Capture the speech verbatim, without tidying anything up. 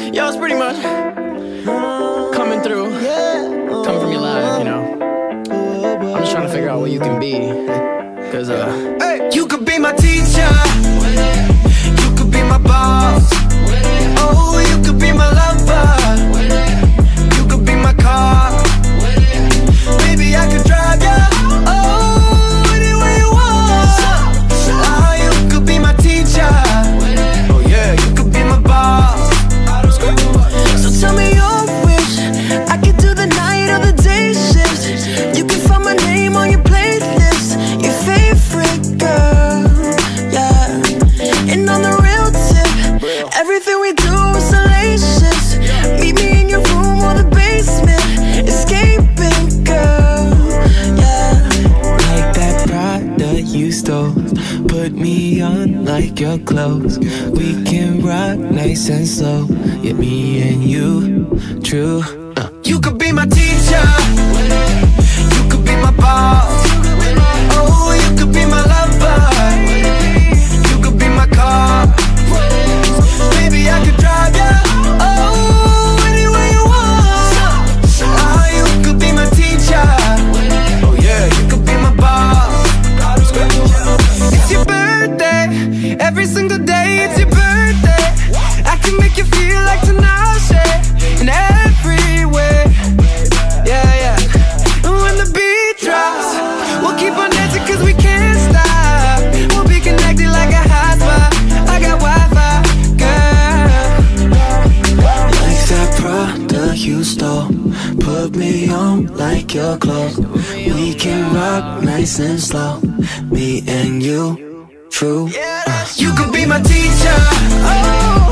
Yo, it's pretty much coming through, coming from your life, you know. I'm just trying to figure out what you can be, cause uh hey, you could be my teacher, you could be my boss, oh, you could be my lover, you could be my car, maybe I could drive ya, oh, anywhere you want. Oh, you could be my teacher, oh yeah, you could be my boss. So tell me your wish, I could do the night or the day shift. You can find my name on your playlist, your favorite girl, yeah. And on the real tip, everything we do is salacious. Meet me in your room or the basement, escaping, girl, yeah. Like that Prada you stole, put me on like your clothes. We can rock nice and slow, yeah, me and you, true. uh. You could be my teacher, you could be my boss, oh, you could be my lover, you could be my car, maybe I could drive ya, oh, anywhere you want. Oh, you could be my teacher, oh yeah, you could be my boss. It's your birthday, every single day it's your birthday. I can make you feel like Tinashe in every way, yeah, yeah. And when the beat drops, we'll keep on dancing cause we can't stop. We'll be connected like a hotspot, I got Wi-Fi, girl. Like that Prada you stole, put me on like your clothes. We can rock nice and slow, me and you, true. uh. You could be my teacher, oh,